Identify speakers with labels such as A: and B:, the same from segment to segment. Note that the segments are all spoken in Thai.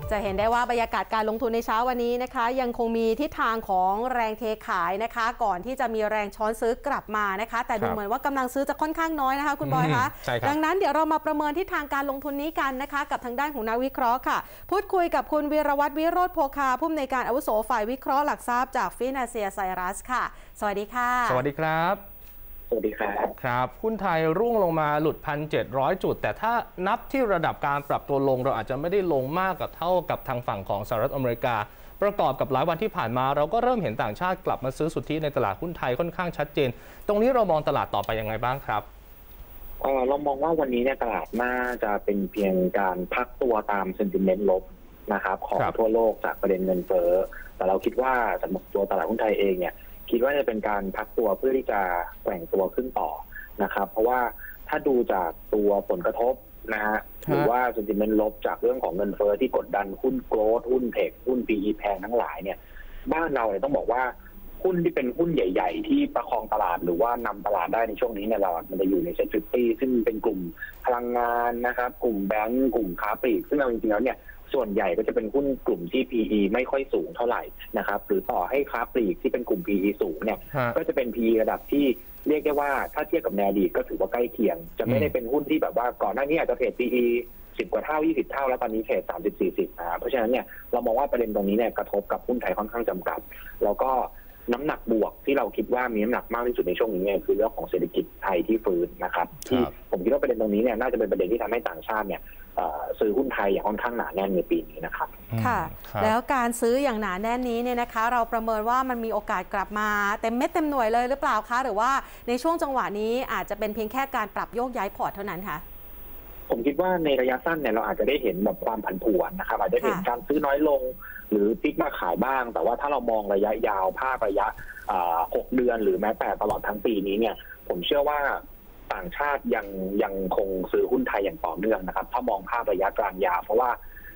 A: จะเห็นได้ว่าบรรยากาศการลงทุนในเช้าวันนี้นะคะยังคงมีทิศทางของแรงเทขายนะคะก่อนที่จะมีแรงช้อนซื้อกลับมานะคะแต่ดูเหมือนว่ากำลังซื้อจะค่อนข้างน้อยนะคะคุณบอยคะดังนั้นเดี๋ยวเรามาประเมินทิศทางการลงทุนนี้กันนะคะกับทางด้านของนักวิเคราะห์ค่ะพูดคุยกับคุณวีรวัฒน์วิโรจน์โภคาผู้อำนวยการอาวุโสฝ่ายวิเคราะห์หลักทรัพย์จากฟินาเซียไซรัสค่ะสวัสดีค่ะ
B: สวัสดีครับ
C: สวัสดีครับ
B: ครับหุ้นไทยร่วงลงมาหลุด 1,700 จุดแต่ถ้านับที่ระดับการปรับตัวลงเราอาจจะไม่ได้ลงมากกับเท่ากับทางฝั่งของสหรัฐอเมริกาประกอบกับหลายวันที่ผ่านมาเราก็เริ่มเห็นต่างชาติกลับมาซื้อสุทธิในตลาดหุ้นไทยค่อนข้างชัดเจนตรงนี้เรามองตลาดต่อไปยังไงบ้างครับ
C: เรามองว่าวันนี้เนี่ยตลาดน่าจะเป็นเพียงการพักตัวตามเซนติเมนต์ลบนะครับของทั่วโลกจากประเด็นเงินเฟ้อแต่เราคิดว่าสำหรับตัวตลาดหุ้นไทยเองเนี่ยคิดว่าจะเป็นการพักตัวเพื่อที่จะแกว่งตัวขึ้นต่อนะครับเพราะว่าถ้าดูจากตัวผลกระทบนะฮะหรือว่าเซนติเมนต์ลบจากเรื่องของเงินเฟ้อที่กดดันหุ้นโกลด์หุ้นเทคหุ้น PE แพงทั้งหลายเนี่ยบ้านเราเนี่ยต้องบอกว่าหุ้นที่เป็นหุ้นใหญ่ๆที่ประคองตลาดหรือว่านำตลาดได้ในช่วงนี้เนี่ยเรามันจะอยู่ในเซ็ต50ซึ่งเป็นกลุ่มพลังงานนะครับกลุ่มแบงก์กลุ่มค้าปลีกซึ่งเราจริงๆแล้วเนี่ยส่วนใหญ่ก็จะเป็นหุ้นกลุ่มที่ PE ไม่ค่อยสูงเท่าไหร่นะครับหรือต่อให้ค้าปลีกที่เป็นกลุ่ม PE สูงเนี่ยก็จะเป็น PE ระดับที่เรียกได้ว่าถ้าเทียบกับแนวอดีตก็ถือว่าใกล้เคียงจะไม่ได้เป็นหุ้นที่แบบว่าก่อนหน้านี้อาจจะเทรด PE 10 กว่าเท่า20 เท่าแล้วตอนนี้เทรด30-40เพราะฉะนั้นเนี่ยเรามองว่าประเด็นตรงนี้เนี่ยกระทบกับหุ้นไทยค่อนข้างจำกัดแล้วก็น้ำหนักบวกที่เราคิดว่ามีน้ำหนักมากที่สุดในช่วงนี้เนี่ยคือเรื่องของเศรษฐกิจไทยที่ฟื้นนะครับที่ผมคิดว่าประเด็นตรงนี้เนี่ยน่าจะเป็นประเด็นที่ทำให้ต่างชาติเนี่ยซื้อหุ้นไทยอย่างค่อนข้างหนาแน่นในปีนี้นะครับ
A: ค่ะแล้วการซื้ออย่างหนาแน่นนี้เนี่ยนะคะเราประเมินว่ามันมีโอกาสกลับมาเต็มเม็ดเต็มหน่วยเลยหรือเปล่าคะหรือว่าในช่วงจังหวะนี้อาจจะเป็นเพียงแค่การปรับโยกย้ายพอร์ตเท่านั้นคะ
C: ผมคิดว่าในระยะสั้นเนี่ยเราอาจจะได้เห็นแบบความผันผวนนะครับอาจจะเห็นการซื้อน้อยลงหรือพลิกมาขายบ้างแต่ว่าถ้าเรามองระยะยาวภาพระยะ6 เดือนหรือแม้แต่ตลอดทั้งปีนี้เนี่ยผมเชื่อว่าต่างชาติยังคงซื้อหุ้นไทยอย่างต่อเนื่องนะครับถ้ามองภาพระยะกลางยาวเพราะว่า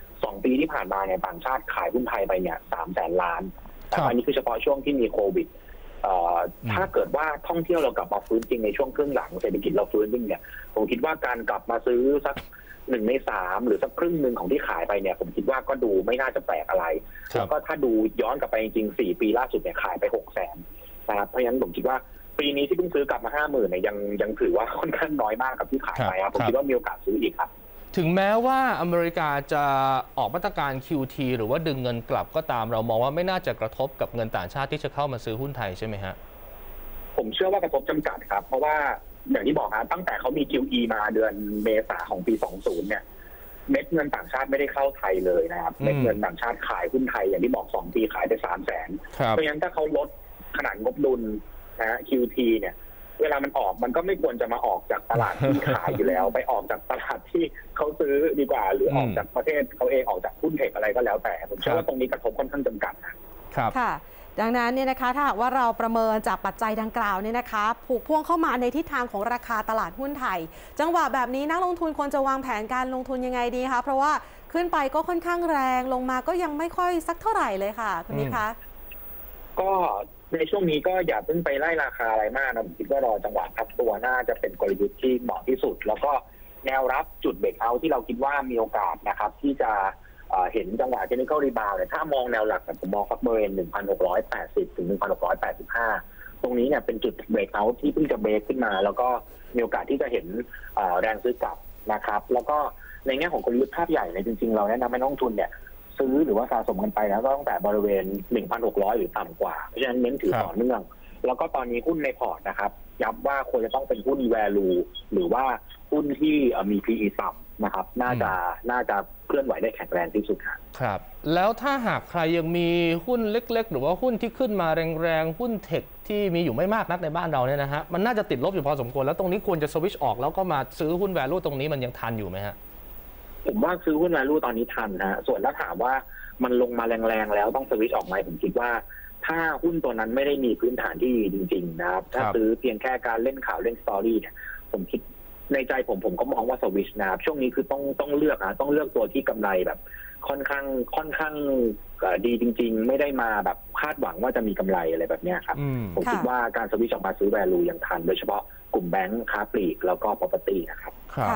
C: 2 ปีที่ผ่านมาเนี่ยต่างชาติขายหุ้นไทยไปเนี่ย300,000 ล้านแต่อันนี้คือเฉพาะช่วงที่มีโควิดถ้าเกิดว่าท่องเที่ยวเรากลับมาฟื้นจริงในช่วงครึ่งหลังเศรษฐกิจเราฟื้นจริงเนี่ยผมคิดว่าการกลับมาซื้อสัก1 ใน 3หรือสักครึ่งหนึ่งของที่ขายไปเนี่ยผมคิดว่าก็ดูไม่น่าจะแปลกอะไรแล้วก็ถ้าดูย้อนกลับไปจริงๆ4 ปีล่าสุดเนี่ยขายไป600,000นะครับเพราะฉะนั้นผมคิดว่าปีนี้ที่เพิ่งซื้อกลับมา50,000เนี่ยยังถือว่าค่อนข้างน้อยมากกับที่ขายไปครับผมคิดว่ามีโอกาสซื้ออีกครับ
B: ถึงแม้ว่าอเมริกาจะออกมาตรการ QT หรือว่าดึงเงินกลับก็ตามเรามองว่าไม่น่าจะกระทบกับเงินต่างชาติที่จะเข้ามาซื้อหุ้นไทยใช่ไหมฮะ
C: ผมเชื่อว่ากระทบจำกัดครับเพราะว่าอย่างที่บอกนะตั้งแต่เขามี QE มาเดือนเมษาของปี20เนี่ยเม็ดเงินต่างชาติไม่ได้เข้าไทยเลยนะครับเม็ดเงินต่างชาติขายหุ้นไทยอย่างที่บอก2 ปีขายไป300,000เพราะฉะนั้นถ้าเขาลดขนาดงบดุลนะ QT เนี่ยเวลามันออกมันก็ไม่ควรจะมาออกจากตลาดที่ขายอยู่แล้วไปออกจากตลาดที่เขาซื้อดีกว่าหรือออกจากประเทศเขาเองออกจากหุ้นเทคอะไรก็แล้วแต่ผมเชื่อว่าตรงนี้กระทบค่อนข้างจำกัด
A: นะครับค่ะดังนั้นเนี่ยนะคะถ้าหากว่าเราประเมินจากปัจจัยดังกล่าวเนี่ยนะคะผูกพ่วงเข้ามาในทิศทางของราคาตลาดหุ้นไทยจังหวะแบบนี้นักลงทุนควรจะวางแผนการลงทุนยังไงดีคะเพราะว่าขึ้นไปก็ค่อนข้างแรงลงมาก็ยังไม่ค่อยสักเท่าไหร่เลยค่ะคุณนิคะ
C: ก็ในช่วงนี้ก็อย่าเพิ่งไปไล่ราคาอะไรมากนะผมคิดว่ารอจังหวะพักตัวน่าจะเป็นกลยุทธ์ที่เหมาะที่สุดแล้วก็แนวรับจุดเบรกเอาท์ที่เราคิดว่ามีโอกาสนะครับที่จะเห็นจังหวะเทคนิคอลรีบาวด์เนี่ยถ้ามองแนวหลักผมมองบริเวณ 1,680 ถึง 1,685 ตรงนี้เนี่ยเป็นจุดเบรกเอาท์ที่เพิ่งจะเบรกขึ้นมาแล้วก็มีโอกาสที่จะเห็นแรงซื้อกลับนะครับแล้วก็ในแง่ของกลยุทธ์ภาพใหญ่เนี่ยจริงๆเราแนะนำให้นักลงทุนเนี่ยซื้อหรือว่าสะสมกันไปแล้วก็ตั้งแต่บริเวณ 1,600 หรือต่ำกว่าเพราะฉะนั้นเน้นถือต่อเนื่องแล้วก็ตอนนี้หุ้นในพอร์ตนะครับย้ำว่าควรจะต้องเป็นหุ้น value หรือว่าหุ้นที่มี PE ต่ำนะครับน่าจะเคลื่อนไหวได้แข็งแรงที่สุด
B: ครับแล้วถ้าหากใครยังมีหุ้นเล็กๆหรือว่าหุ้นที่ขึ้นมาแรงๆหุ้นเทคที่มีอยู่ไม่มากนักในบ้านเราเนี่ยนะฮะมันน่าจะติดลบอยู่พอสมควรแล้วตรงนี้ควรจะสวิตช์ออกแล้วก็มาซื้อหุ้น value ตรงนี้มันยังทันอยู่ไหมฮะ
C: ผมว่าซื้อหุ้น value ตอนนี้ทันนะส่วนถ้าถามว่ามันลงมาแรงๆแล้วต้องสวิตช์ออกไหมผมคิดว่าถ้าหุ้นตัวนั้นไม่ได้มีพื้นฐานที่ดีจริงๆนะครับถ้าซื้อเพียงแค่การเล่นข่าวเล่นสตอรี่เนี่ยผมคิดในใจผมก็มองว่าสวิตช์นะครับช่วงนี้คือต้องเลือกนะต้องเลือกตัวที่กำไรแบบค่อนข้างดีจริงๆไม่ได้มาแบบคาดหวังว่าจะมีกำไรอะไรแบบนี้ครับผมคิดว่าการสวิตช์ออกมาซื้อ value ยังทันโดยเฉพาะกลุ่มแบงก์ค้าปลีกแล้วก็ property นะครับ
A: ค่ะ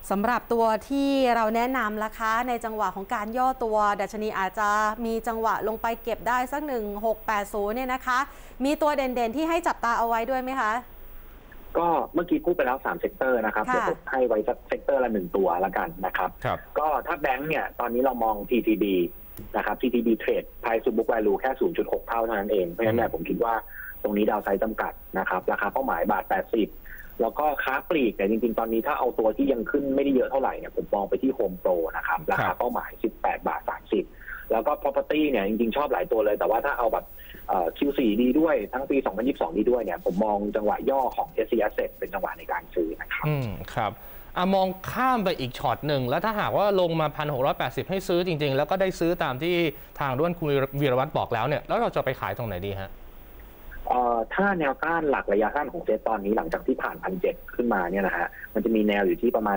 A: สำหรับตัวที่เราแนะนำราคาในจังหวะของการย่อตัวดัชนีอาจจะมีจังหวะลงไปเก็บได้สัก1680เนี่ยนะคะมีตัวเด่นๆที่ให้จับตาเอาไว้ด้วยไหมคะ
C: ก็เมื่อกี้พูดไปแล้ว3เซกเตอร์นะครับเดี๋ยวผมให้ไว้สักเซกเตอร์ละ1ตัวละกันนะครับก็ถ้าแบงก์เนี่ยตอนนี้เรามอง TTB นะครับ TTB Trade Price to Book Value แค่ 0.6 เท่านั้นเองเพราะฉะนั้นผมคิดว่าตรงนี้ดาวไซด์จำกัดนะครับราคาเป้าหมายบาท80แล้วก็ค้าปลีกแต่จริงๆตอนนี้ถ้าเอาตัวที่ยังขึ้นไม่ได้เยอะเท่าไหร่เนี่ยผมมองไปที่ Home Pro นะครับราคาเป้าหมาย18 บาท 30แล้วก็ Property เนี่ยจริงๆชอบหลายตัวเลยแต่ว่าถ้าเอาแบบQ4 ดีด้วยทั้งปี2022ดีด้วยเนี่ยผมมองจังหวะย่อของ SC Asset เป็นจังหวะในการซื้อนะครับ
B: ครับมองข้ามไปอีกช็อตหนึ่งแล้วถ้าหากว่าลงมา 1,680 ให้ซื้อจริงๆแล้วก็ได้ซื้อตามที่ทางด้วนคุณวีรวัฒน์บอกแล้วเนี่ยแล้วเราจะไปขายตรงไหนดีฮะ
C: ถ้าแนวต้านหลักระยะสั้นของเซตตอนนี้หลังจากที่ผ่าน 1,700 ขึ้นมาเนี่ยนะฮะมันจะมีแนวอยู่ที่ประมาณ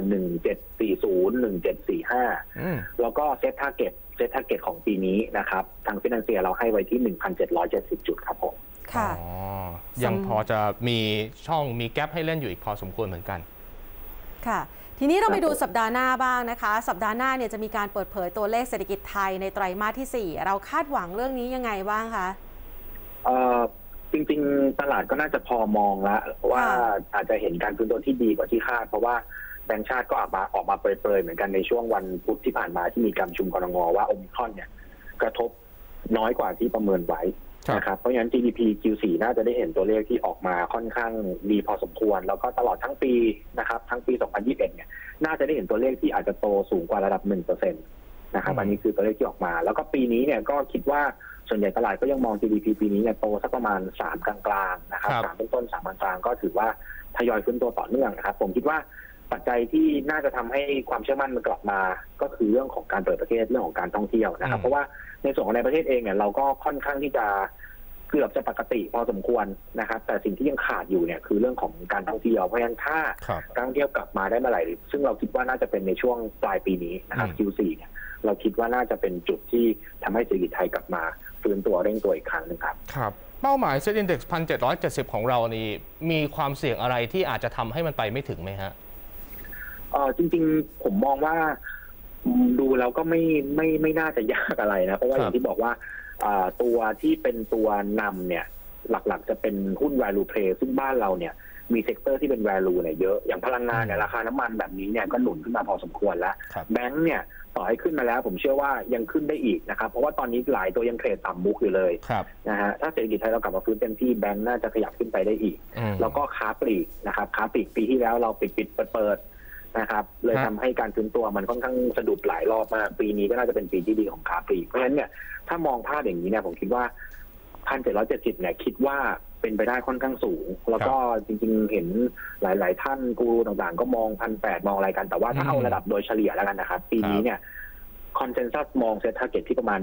C: 1740 1745แล้วก็เซตทาร์เก็ตของปีนี้นะครับทางฟินแลนเซียเราให้ไว้ที่ 1,770 จุดครับผม
A: ค่ะ
B: ยังพอจะมีช่องมีแกลบให้เล่นอยู่อีกพอสมควรเหมือนกัน
A: ค่ะทีนี้เราไปดูสัปดาห์หน้าบ้างนะคะสัปดาห์หน้าเนี่ยจะมีการเปิดเผยตัวเลขเศรษฐกิจไทยในไตรมาสที่4เราคาดหวังเรื่องนี้ยังไงบ้างคะ
C: จริงๆตลาดก็น่าจะพอมองแล้วว่าอาจจะเห็นการฟื้นตัวที่ดีกว่าที่คาดเพราะว่าแบงก์ชาติก็ออกมาเปรยๆเหมือนกันในช่วงวันพุธที่ผ่านมาที่มีการประชุมกรงงว่าโอมิครอนเนี่ยกระทบน้อยกว่าที่ประเมินไว้นะครับเพราะฉะนั้น GDP Q4 น่าจะได้เห็นตัวเลขที่ออกมาค่อนข้างดีพอสมควรแล้วก็ตลอดทั้งปีนะครับทั้งปี2021เนี่ยน่าจะได้เห็นตัวเลขที่อาจจะโตสูงกว่าระดับ 1% นะครับอันนี้คือตัวเลขที่ออกมาแล้วก็ปีนี้เนี่ยก็คิดว่าส่วนใหญ่ตลาดก็ยังมอง GDP ปีนี้เนี่ยโตสักประมาณ3กลางๆนะครับ3ต้นๆ3กลางๆก็ถือว่าทยอยฟื้นตัวต่อเนื่องนะครับผมคิดว่าปัจจัยที่น่าจะทำให้ความเชื่อมั่นมันกลับมาก็คือเรื่องของการเปิดประเทศเรื่องของการท่องเที่ยวนะครับเพราะว่าในส่วนของในประเทศเองเนี่ยเราก็ค่อนข้างที่จะเกือบจะปกติพอสมควรนะครับแต่สิ่งที่ยังขาดอยู่เนี่ยคือเรื่องของการท่องเที่ยวเพราะฉะนั้นถ้าการท่องเที่ยวกลับมาได้เมื่อไหร่ซึ่งเราคิดว่าน่าจะเป็นในช่วงปลายปีนี้นะครับ Q4 เนี่ยเราคิดว่าน่าจะเป็นจุดที่ทำให้เศรษฐกิจไทยกลับมาฟื้นตัวเร่งตัวอีกครั้งนึงครับ
B: ครับเป้าหมาย Set Index 1,770 ของเรานี่มีความเสี่ยงอะไรที่อาจจะทำให้มันไปไม่ถึงไหมฮะ
C: จริงๆผมมองว่าดูแล้วก็ไม่น่าจะยากอะไรนะเพราะว่าอย่างที่บอกว่าตัวที่เป็นตัวนำเนี่ยหลักๆจะเป็นหุ้น value play ซึ่งบ้านเราเนี่ยมีเซกเตอร์ที่เป็น value เนี่ยเยอะอย่างพลังงานเนี่ยราคาน้ำมันแบบนี้เนี่ยก็หนุนขึ้นมาพอสมควรแล้วแบงค์เนี่ยต่อให้ขึ้นมาแล้วผมเชื่อว่ายังขึ้นได้อีกนะครับเพราะว่าตอนนี้หลายตัวยังเทรดต่ำมุกอยู่เลยนะฮะถ้าเศรษฐกิจไทยเรากลับมาฟื้นเต็มที่แบงค์น่าจะขยับขึ้นไปได้อีกแล้วก็ค้าปลีกนะครับค้าปลีกปีที่แล้วเราปิดเปิดนะครับเลยทำให้การฟื้นตัวมันค่อนข้างสะดุดหลายรอบมากปีนี้ก็น่าจะเป็นปีที่ดีของค้าปลีกเพราะฉะนั้นเนี่ยถ้ามองภาพอย่างนี้เนี่ยผมคิดว่า 1,770 เนี่ยคิดว่าเป็นไปได้ค่อนข้างสูงแล้วก็จริงๆเห็นหลายท่านกูรูต่างๆก็มอง 1,800 มองอะไรกันแต่ว่าถ้าเอาระดับโดยเฉลี่ยแล้วกันนะครับปีนี้เนี่ยคอนเซนแซสมองเซ็ตทาร์เก็ตที่ประมาณ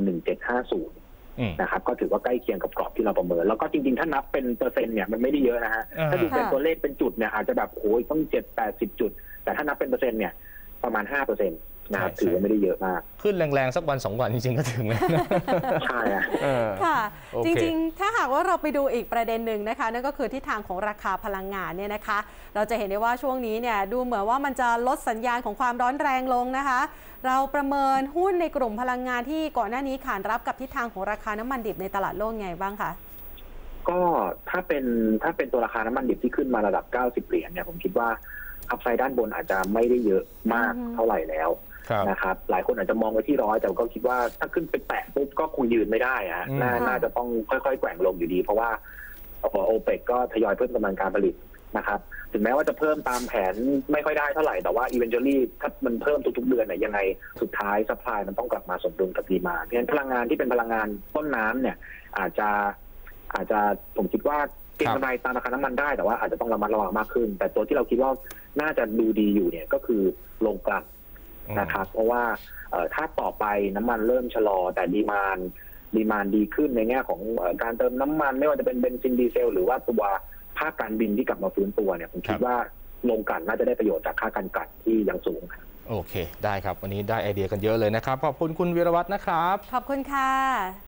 C: 1750 นะครับก็ถือว่าใกล้เคียงกับกรอบที่เราประเมินแล้วก็จริงๆถ้านับเป็นเปอร์เซ็นต์เนี่ยมันไม่ได้เยอะนะฮะถ้าดูเป็นตัวเลขเป็นจุดเนี่ยอาจจะแบบโอ้ยต้อง 7-80 จุดแต่ถ้านับเป็นเปอร์เซ็นต์เนี่ยประมาณ 5%นะครับถือว่าไม่ได้เยอะมาก
B: ขึ้นแรงๆสักวัน2วันจริงๆก็ถึงแล้ว
C: ใช่
A: ค่ะจริงๆถ้าหากว่าเราไปดูอีกประเด็นหนึ่งนะคะนั่นก็คือทิศทางของราคาพลังงานเนี่ยนะคะเราจะเห็นได้ว่าช่วงนี้เนี่ยดูเหมือนว่ามันจะลดสัญญาณของความร้อนแรงลงนะคะเราประเมินหุ้นในกลุ่มพลังงานที่ก่อนหน้านี้ขานรับกับทิศทางของราคาน้ำมันดิบในตลาดโลกไงบ้างคะ
C: ก็ถ้าเป็นตัวราคาน้ำมันดิบที่ขึ้นมาระดับ90 เหรียญเนี่ยผมคิดว่าอัพไซด์ด้านบนอาจจะไม่ได้เยอะมากเท่าไหร่แล้วนะครับหลายคนอาจจะมองไว้ที่100แต่ก็คิดว่าถ้าขึ้นไปแตะปุ๊บก็คงยืนไม่ได้อะน่าจะต้องค่อยๆแกว่งลงอยู่ดีเพราะว่าโอเปกก็ทยอยเพิ่มกำลังการผลิตนะครับถึงแม้ว่าจะเพิ่มตามแผนไม่ค่อยได้เท่าไหร่แต่ว่า eventually ถ้ามันเพิ่มทุกๆเดือนเนี่ยยังไงสุดท้ายซัพพลายมันต้องกลับมาสมดุลกับดีมานด์เพราะฉะนั้นพลังงานที่เป็นพลังงานต้นน้ำเนี่ยอาจจะผมคิดว่าเก็งกำไรตามราคาน้ำมันได้แต่ว่าอาจจะต้องระมัดระวังมากขึ้นแต่ตัวที่เราคิดว่าน่าจะดูดีอยู่เนี่ยก็คือโรงกลั่นนะครับเพราะว่าถ้าต่อไปน้ำมันเริ่มชะลอแต่ดีมานด์ดีขึ้นในแง่ของการเติมน้ำมันไม่ว่าจะเป็นเบนซินดีเซลหรือว่าตัวภาคการบินที่กลับมาฟื้นตัวเนี่ยผมคิดว่าโรงกลั่นน่าจะได้ประโยชน์จากค่าการกลั่นที่ยังสูง
B: โอเคได้ครับวันนี้ได้ไอเดียกันเยอะเลยนะครับขอบคุณคุณวีรวัฒน์นะครับ
A: ขอบคุณค่ะ